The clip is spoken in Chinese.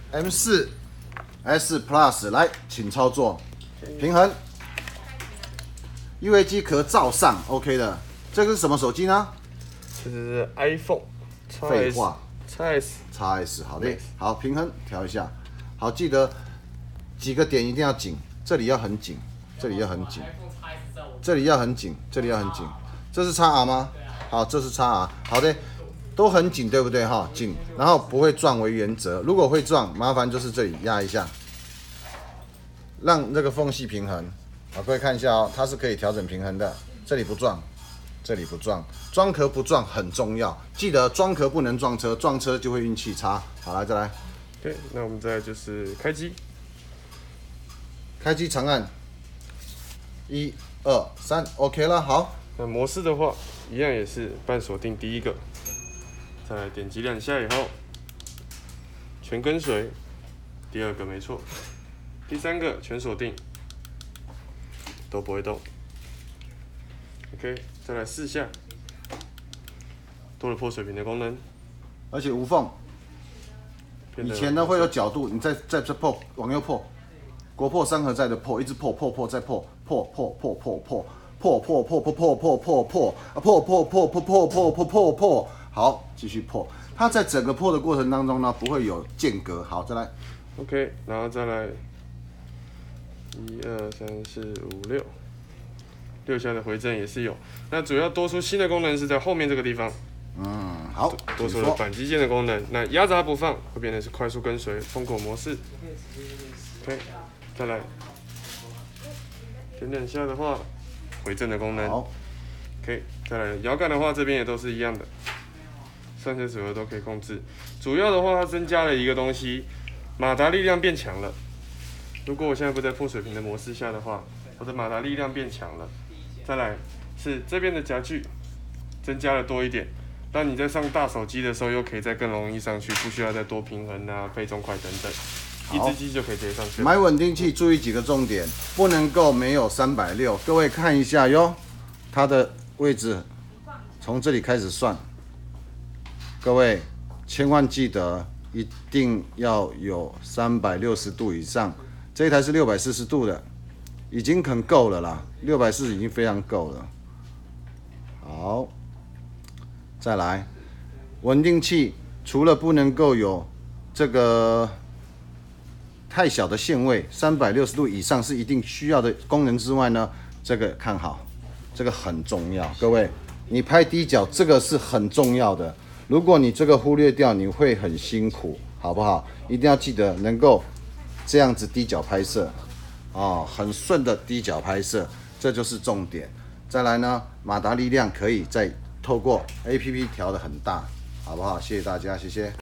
M4 S Plus 来，请操作，平衡，UAG 壳罩上 ，OK 的。这个是什么手机呢？ 这是 iPhone。 废话。 XS， 好的，好，平衡调一下。好，记得几个点一定要紧，这里要很紧，这里要很紧，这里要很紧，这里要很紧。这是 XR 吗？好，这是 XR。好的，都很紧，对不对哈？紧，然后不会撞为原则。如果会撞，麻烦就是这里压一下，让这个缝隙平衡。好，各位看一下哦，它是可以调整平衡的，这里不撞。这里不撞，装壳不撞很重要，记得装壳不能撞车，撞车就会运气差。好，来再来。 对，那我们再来就是开机， 开机长按，1、2、3 ，OK 了。好， 那模式的话，一样也是半锁定第一个，再来点击2下以后，全跟随，第二个没错，第3个全锁定，都不会动。OK， 再来4下，多了破水平的功能， 而且无缝。以前呢会有角度，你再破，往右破，国破山河在的破，一直破再破，破，好，继续破。它在整个破的过程当中呢，不会有间隔。好，再来。 OK， 然后再来1、2、3、4、5、6下的回正也是有。那主要多出新的功能是在后面这个地方。 好， 多出了扳机键的功能。那压着它不放，会变成是快速跟随封口模式。OK， 再来点2下的话，回正的功能。 好 OK， 再来摇杆的话，这边也都是一样的，上下左右都可以控制。主要的话，它增加了一个东西，马达力量变强了。如果我现在不在破水平的模式下的话，我的马达力量变强了。再来是这边的夹具增加了多一点，让你在上大手机的时候又可以再更容易上去，不需要再多平衡啊、配重块等等，一只机就可以直接上去。 买稳定器注意几个重点，不能够没有360。各位看一下哟，它的位置从这里开始算，各位千万记得一定要有360度以上。这一台是640度的，已经很够了啦，640已经非常够了。好，再来，稳定器除了不能够有这个太小的限位，360度以上是一定需要的功能之外呢，这个看好，这个很重要。各位，你拍低角这个是很重要的，如果你这个忽略掉，你会很辛苦，好不好？一定要记得能够这样子低角拍摄，很顺的低角拍摄，这就是重点。再来呢，马达力量可以再透过 APP 调得很大，好不好？谢谢大家，谢谢。